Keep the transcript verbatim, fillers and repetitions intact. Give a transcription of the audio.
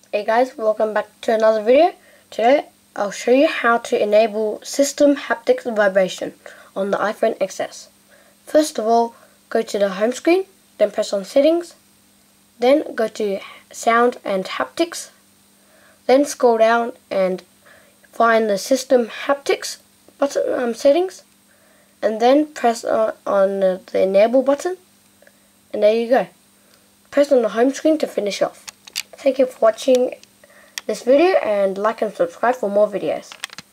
Hey guys, welcome back to another video. Today I'll show you how to enable System Haptics vibration on the iPhone X S. First of all, go to the home screen, then press on settings, then go to sound and haptics, then scroll down and find the System Haptics button um, settings, and then press on, on the enable button, and there you go. Press on the home screen to finish off. Thank you for watching this video, and like and subscribe for more videos.